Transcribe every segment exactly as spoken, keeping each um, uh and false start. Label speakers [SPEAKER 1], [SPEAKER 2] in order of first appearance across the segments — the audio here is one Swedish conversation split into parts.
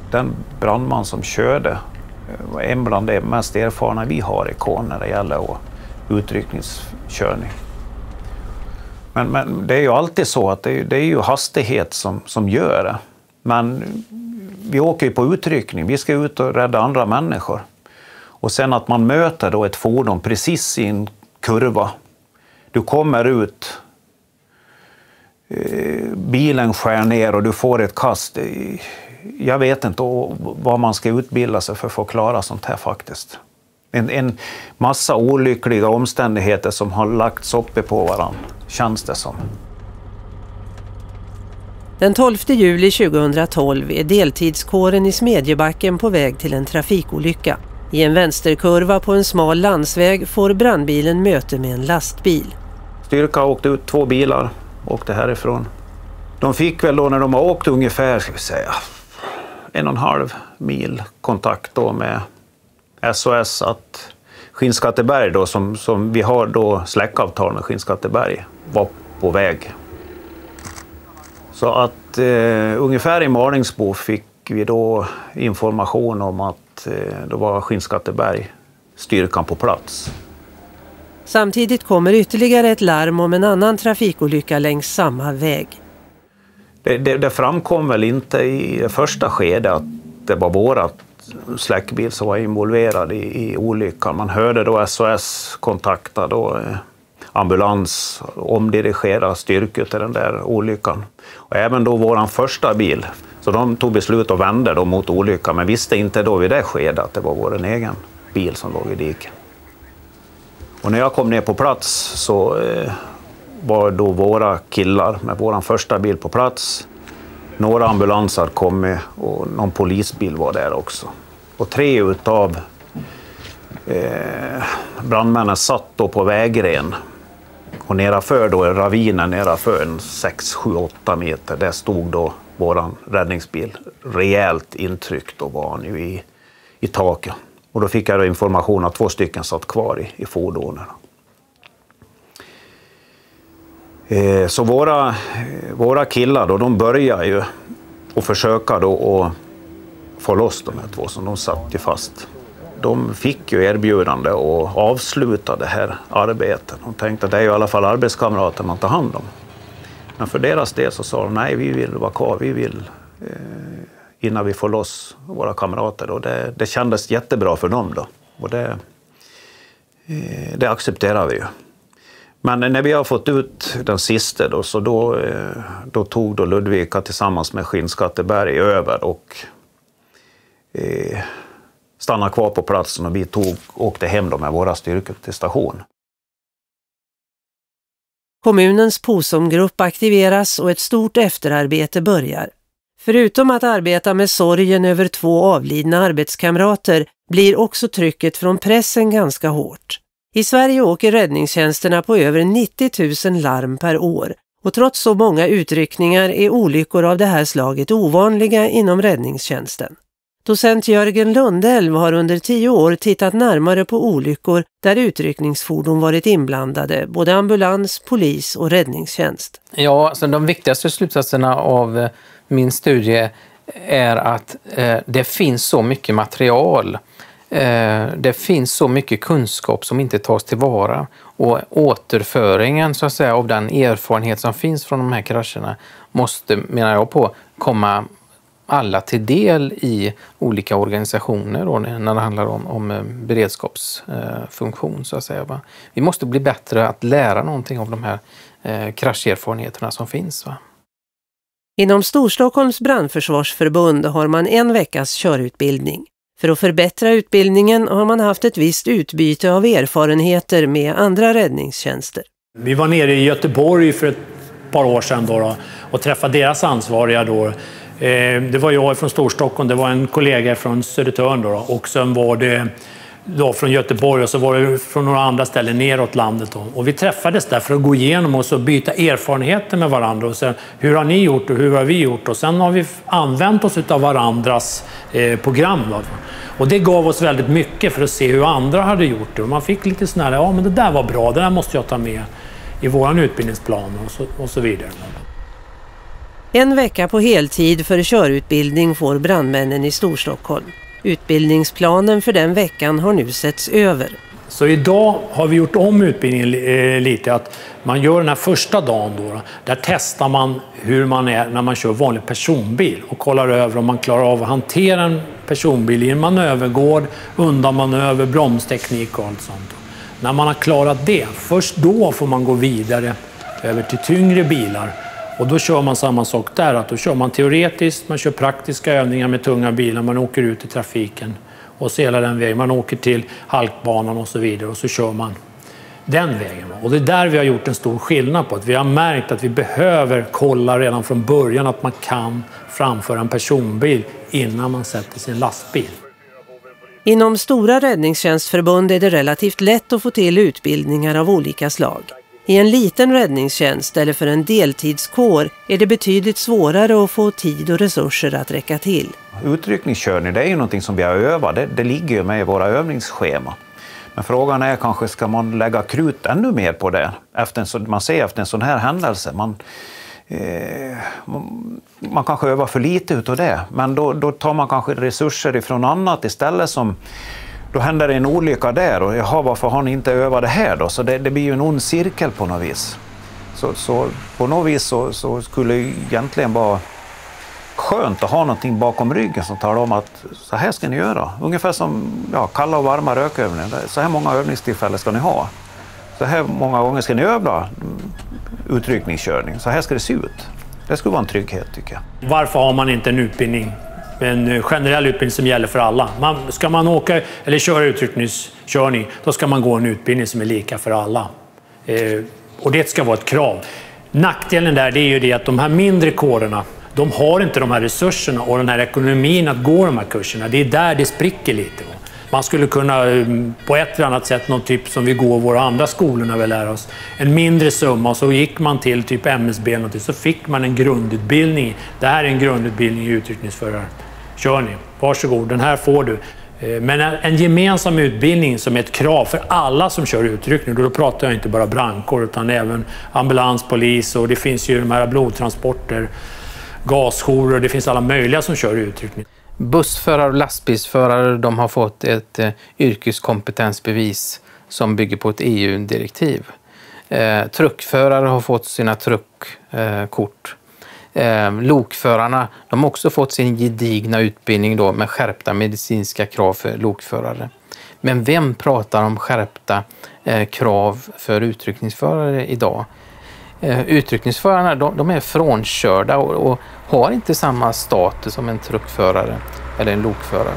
[SPEAKER 1] den brandman som körde var en bland de mest erfarna vi har i K när det gäller utryckningskörning. Men, men det är ju alltid så att det är, det är ju hastighet som, som gör det. Men vi åker ju på utryckning, vi ska ut och rädda andra människor. Och sen att man möter då ett fordon precis i en kurva. Du kommer ut, bilen skär ner och du får ett kast. Jag vet inte vad man ska utbilda sig för att få klara sånt här faktiskt. En, en massa olyckliga omständigheter som har lagts uppe på varandra, känns det som.
[SPEAKER 2] Den tolfte juli tjugohundratolv är deltidskåren i Smedjebacken på väg till en trafikolycka. I en vänsterkurva på en smal landsväg får brandbilen möte med en lastbil.
[SPEAKER 1] Styrka åkte ut två bilar, åkte härifrån. De fick väl då när de har åkt ungefär, ska vi säga, en och en halv mil kontakt då med S O S att Skinnskatteberg då, som, som vi har då släckavtal med Skinnskatteberg, var på väg. Så att eh, ungefär i Malingsbo fick vi då information om att eh, det var Skinnskatteberg styrkan på plats.
[SPEAKER 2] Samtidigt kommer ytterligare ett larm om en annan trafikolycka längs samma väg.
[SPEAKER 1] Det, det, det framkom väl inte i det första skedet att det var vårat släckbil som var involverad i, i olyckan. Man hörde då S O S kontakta då, eh, ambulans, omdirigera styrkor till den där olyckan. Och även då våran första bil. Så de tog beslut att vända då mot olyckan, men visste inte då vid det skedet att det var vår egen bil som låg i diken. Och när jag kom ner på plats så eh, var då våra killar med våran första bil på plats. Några ambulanser kom med och någon polisbil var där också. Och tre utav eh, brandmännen satt då på vägren. Och nedanför då, ravinen nedanför en sex, sju, åtta meter, där stod då våran räddningsbil rejält intryckt och var nu i, i taket. Och då fick jag då information att två stycken satt kvar i, i fordonen. Eh, så våra, våra killar då, de börjar ju att försöka då att få loss de här två som de satt ju fast. De fick ju erbjudande att avsluta det här arbetet. De tänkte att det är ju i alla fall arbetskamrater man tar hand om. Men för deras del så sa de nej, vi vill vara kvar, vi vill eh, innan vi får loss våra kamrater. Då. Det, det kändes jättebra för dem då. Och det, eh, det accepterar vi ju. Men när vi har fått ut den sista då, så då, eh, då tog då Ludvika tillsammans med Skinnskatteberg över och eh, stannade kvar på platsen och vi tog, åkte hem då med våra styrkor till station.
[SPEAKER 2] Kommunens POSOM-grupp aktiveras och ett stort efterarbete börjar. Förutom att arbeta med sorgen över två avlidna arbetskamrater blir också trycket från pressen ganska hårt. I Sverige åker räddningstjänsterna på över nittio tusen larm per år och trots så många utryckningar är olyckor av det här slaget ovanliga inom räddningstjänsten. Docent Jörgen Lundell har under tio år tittat närmare på olyckor där utryckningsfordon varit inblandade, både ambulans, polis och räddningstjänst.
[SPEAKER 3] Ja, så de viktigaste slutsatserna av min studie är att eh, det finns så mycket material. Eh, det finns så mycket kunskap som inte tas tillvara. Och återföringen så att säga, av den erfarenhet som finns från de här krascherna måste, menar jag på, komma alla till del i olika organisationer då, när det handlar om, om beredskapsfunktion så att säga. Va? Vi måste bli bättre att lära någonting av de här eh, krascherfarenheterna som finns. Va?
[SPEAKER 2] Inom Storstockholms brandförsvarsförbund har man en veckas körutbildning. För att förbättra utbildningen har man haft ett visst utbyte av erfarenheter med andra räddningstjänster.
[SPEAKER 4] Vi var nere i Göteborg för ett par år sedan då, då, och träffade deras ansvariga då. Det var jag från Storstockholm, det var en kollega från Södertörn då, och sen var det då från Göteborg och så var det från några andra ställen neråt landet då. Och vi träffades där för att gå igenom och så byta erfarenheter med varandra och sen hur har ni gjort och hur har vi gjort och sen har vi använt oss av varandras eh, program då. Och det gav oss väldigt mycket för att se hur andra hade gjort det och man fick lite sån här, ja men det där var bra, det där måste jag ta med i våran utbildningsplan och så, och så vidare.
[SPEAKER 2] En vecka på heltid för körutbildning får brandmännen i Storstockholm. Utbildningsplanen för den veckan har nu setts över.
[SPEAKER 4] Så idag har vi gjort om utbildningen lite, att man gör den här första dagen då, där testar man hur man är när man kör vanlig personbil och kollar över om man klarar av att hantera en personbil i en manövergård, undanmanöver, bromsteknik och allt sånt. När man har klarat det, först då får man gå vidare över till tyngre bilar. Och då kör man samma sak där, att då kör man teoretiskt, man kör praktiska övningar med tunga bilar, man åker ut i trafiken och så hela den vägen. Man åker till halkbanan och så vidare och så kör man den vägen. Och det är där vi har gjort en stor skillnad på, att vi har märkt att vi behöver kolla redan från början att man kan framföra en personbil innan man sätter sin lastbil.
[SPEAKER 2] Inom stora räddningstjänstförbund är det relativt lätt att få till utbildningar av olika slag. I en liten räddningstjänst eller för en deltidskår är det betydligt svårare att få tid och resurser att räcka till.
[SPEAKER 1] Utryckningskörning, det är ju någonting som vi har övat, det, det ligger ju med i våra övningsschema. Men frågan är kanske, ska man lägga krut ännu mer på det? Efter en, man ser efter en sån här händelse, man, eh, man, man kanske övar för lite utav det. Men då, då tar man kanske resurser ifrån annat istället som... Då händer det en olycka där och jaha, varför har ni inte övat det här då? Så det, det blir ju en ond cirkel på något vis. Så, så på något vis så, så skulle det egentligen vara skönt att ha någonting bakom ryggen som talar om att så här ska ni göra. Ungefär som ja, kalla och varma rökövningar. Så här många övningstillfällen ska ni ha. Så här många gånger ska ni öva utryckningskörning. Så här ska det se ut. Det skulle vara en trygghet tycker jag.
[SPEAKER 4] Varför har man inte en utbildning? En generell utbildning som gäller för alla. Man, ska man åka eller köra utryckningskörning, då ska man gå en utbildning som är lika för alla. Eh, och det ska vara ett krav. Nackdelen där det är ju det att de här mindre kårerna, de har inte de här resurserna och den här ekonomin att gå de här kurserna. Det är där det spricker lite. Man skulle kunna på ett eller annat sätt, någon typ som vi går våra andra skolorna vill lära oss, en mindre summa och så gick man till typ M S B och så fick man en grundutbildning. Det här är en grundutbildning i utryckningsförarkörning. Varsågod, den här får du. Men en gemensam utbildning som är ett krav för alla som kör utryckning, då pratar jag inte bara brandkår utan även ambulans, polis och det finns ju de här blodtransporter, gasjourer, det finns alla möjliga som kör utryckning.
[SPEAKER 3] Bussförare och lastbilsförare, de har fått ett eh, yrkeskompetensbevis som bygger på ett E U-direktiv. Eh, truckförare har fått sina truckkort. Eh, eh, lokförarna, de har också fått sin gedigna utbildning då med skärpta medicinska krav för lokförare. Men vem pratar om skärpta eh, krav för utryckningsförare idag? Eh, utryckningsförarna de, de är frånkörda och, och har inte samma status som en truckförare eller en lokförare.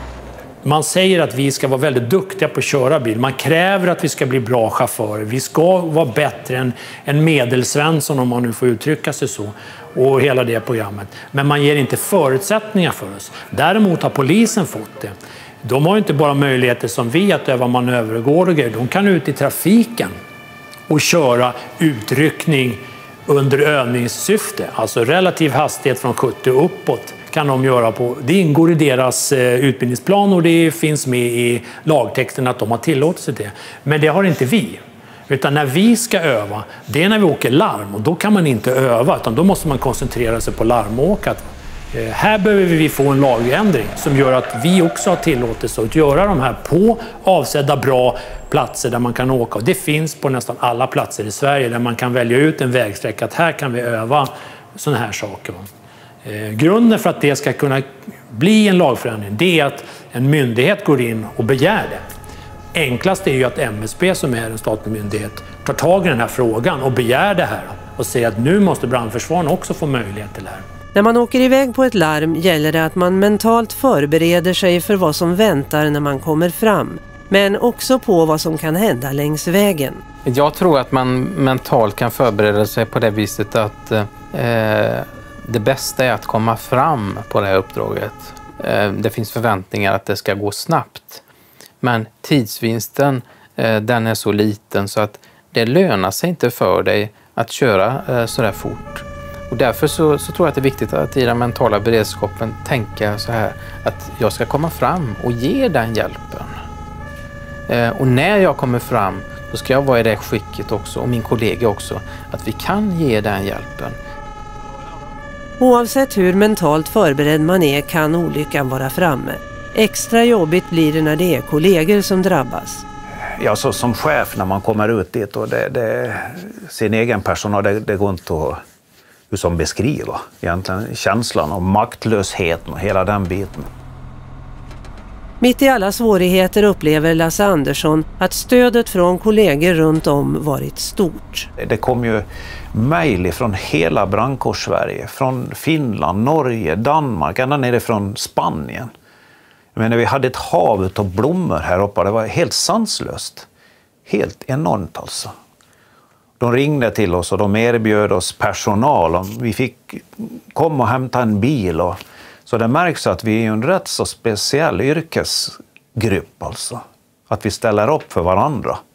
[SPEAKER 4] Man säger att vi ska vara väldigt duktiga på att köra bil. Man kräver att vi ska bli bra chaufförer. Vi ska vara bättre än en medelsvensson om man nu får uttrycka sig så. Och hela det programmet. Men man ger inte förutsättningar för oss. Däremot har polisen fått det. De har inte bara möjligheter som vi att öva manövergård och grejer. De kan ut i trafiken och köra utryckning under övningssyfte. Alltså relativ hastighet från sjuttio uppåt kan de göra på. Det ingår i deras utbildningsplan och det finns med i lagtexten att de har tillåtit sig det. Men det har inte vi. Utan när vi ska öva, det är när vi åker larm och då kan man inte öva utan då måste man koncentrera sig på larmåkat. Här behöver vi få en lagändring som gör att vi också har tillåtelse att göra de här på avsedda bra platser där man kan åka. Och det finns på nästan alla platser i Sverige där man kan välja ut en vägsträcka att här kan vi öva sådana här saker. Eh, grunden för att det ska kunna bli en lagförändring det är att en myndighet går in och begär det. Enklast är ju att M S B som är en statlig myndighet tar tag i den här frågan och begär det här och säger att nu måste brandförsvaren också få möjlighet till det här.
[SPEAKER 2] När man åker iväg på ett larm gäller det att man mentalt förbereder sig för vad som väntar när man kommer fram. Men också på vad som kan hända längs vägen.
[SPEAKER 3] Jag tror att man mentalt kan förbereda sig på det viset att eh, det bästa är att komma fram på det här uppdraget. Eh, det finns förväntningar att det ska gå snabbt. Men tidsvinsten eh, den är så liten så att det lönar sig inte för dig att köra eh, så där fort. Och därför så, så tror jag att det är viktigt att i den mentala beredskapen tänka så här att jag ska komma fram och ge den hjälpen. Eh, och när jag kommer fram då ska jag vara i det skicket också och min kollega också att vi kan ge den hjälpen.
[SPEAKER 2] Oavsett hur mentalt förberedd man är kan olyckan vara framme. Extra jobbigt blir det när det är kollegor som drabbas.
[SPEAKER 1] Ja, så som chef när man kommer ut dit och det, det, sin egen personal, det, det går inte att hur som beskriva egentligen känslan av maktlösheten och hela den biten.
[SPEAKER 2] Mitt i alla svårigheter upplever Lasse Andersson att stödet från kollegor runt om varit stort.
[SPEAKER 1] Det kom ju mejl från hela brandkårs-Sverige, från Finland, Norge, Danmark, ända nere från Spanien. Jag menar, vi hade ett hav av blommor här uppe, det var helt sanslöst. Helt enormt alltså. De ringde till oss och de erbjöd oss personal. Vi fick komma och hämta en bil. Och, så det märks att vi är en rätt så speciell yrkesgrupp alltså. Att vi ställer upp för varandra.